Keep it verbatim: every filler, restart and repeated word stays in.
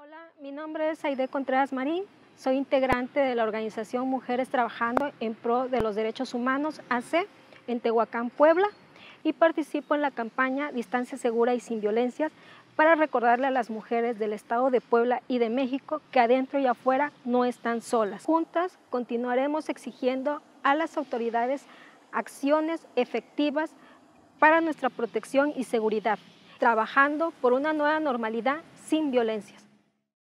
Hola, mi nombre es Aide Contreras Marín, soy integrante de la organización Mujeres Trabajando en Pro de los Derechos Humanos, A C, en Tehuacán, Puebla, y participo en la campaña Distancia Segura y Sin Violencias para recordarle a las mujeres del estado de Puebla y de México que adentro y afuera no están solas. Juntas continuaremos exigiendo a las autoridades acciones efectivas para nuestra protección y seguridad, trabajando por una nueva normalidad sin violencia.